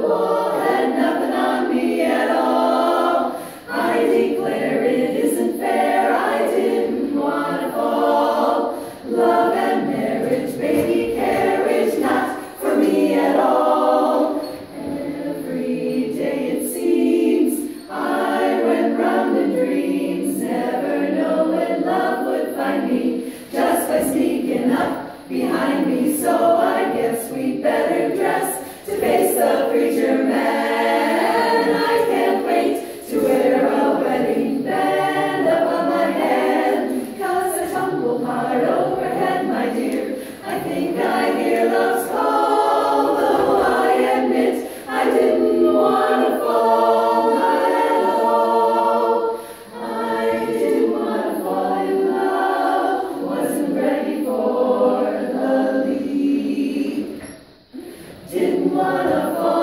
wall had nothing on me at all. I declare it isn't fair, I didn't want to fall. Love and marriage, baby carriage, not for me at all. Every day it seems I went round in dreams, never knowing love would find me just by sneaking up behind me. So I guess we'd better dress to face the preacher man. I can't wait to wear a wedding band upon my head, 'cause I tumble hard overhead, my dear. I think I hear love's call, though I admit I didn't want to fall at all. I didn't want to fall in love, wasn't ready for the leap. Didn't want to fall